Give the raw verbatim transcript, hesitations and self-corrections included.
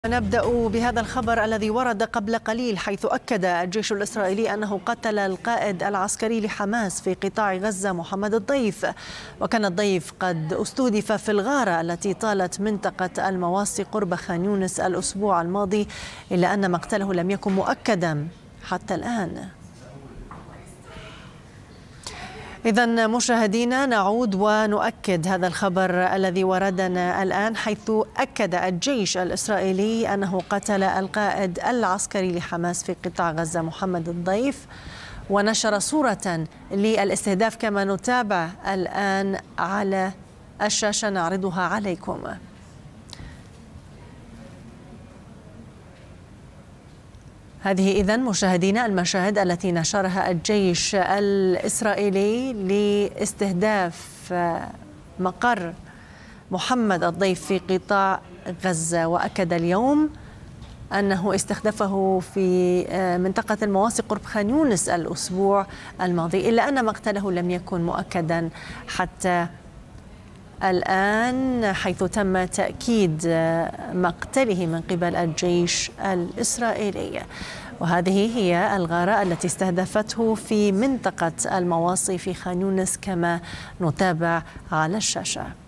نبدأ بهذا الخبر الذي ورد قبل قليل، حيث أكد الجيش الإسرائيلي أنه قتل القائد العسكري لحماس في قطاع غزة محمد الضيف. وكان الضيف قد استهدف في الغارة التي طالت منطقة المواصي قرب خان يونس الأسبوع الماضي، إلا أن مقتله لم يكن مؤكدا حتى الآن. إذن مشاهدينا، نعود ونؤكد هذا الخبر الذي وردنا الآن، حيث أكد الجيش الإسرائيلي أنه قتل القائد العسكري لحماس في قطاع غزة محمد الضيف، ونشر صورة للاستهداف كما نتابع الآن على الشاشة نعرضها عليكم. هذه إذن مشاهدينا المشاهد التي نشرها الجيش الإسرائيلي لاستهداف مقر محمد الضيف في قطاع غزة. وأكد اليوم أنه استهدفه في منطقة المواصي قرب خان يونس الأسبوع الماضي، إلا أن مقتله لم يكن مؤكدا حتى الآن، حيث تم تأكيد مقتله من قبل الجيش الإسرائيلي. وهذه هي الغارة التي استهدفته في منطقة المواصي في خان يونس كما نتابع على الشاشة.